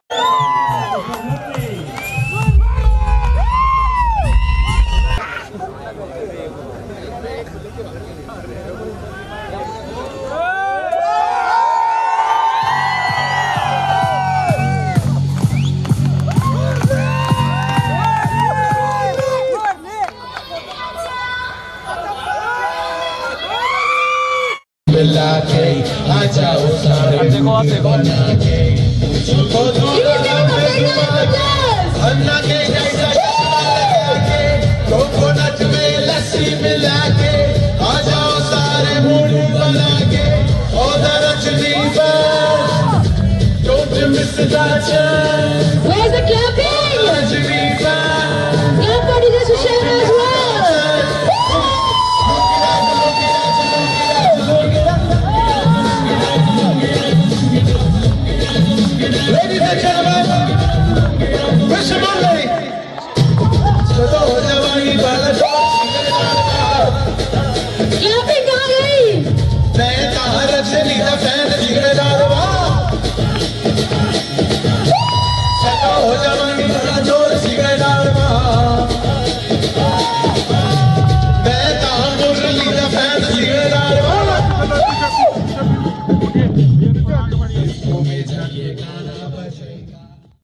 मिला के आ जाओ सारे बना के मुझको अन्ना के जैसा के कोकोनट में लस्सी मिला के आ जाओ सारे मूड बना के order a Geneva don't miss the chance. Where's the clapping? Geneva Clap for DJ Sushena as well. Ladies and gentlemen, Mr. Monday. Clapping कहाँ गई? मैं तार से लीधा फैन जिगरदार वाह चलो हो जवानी बड़ा जोर जिगरदार वाह मैं तार से लीधा फैन जिगरदार वाह में जाके गाना बजे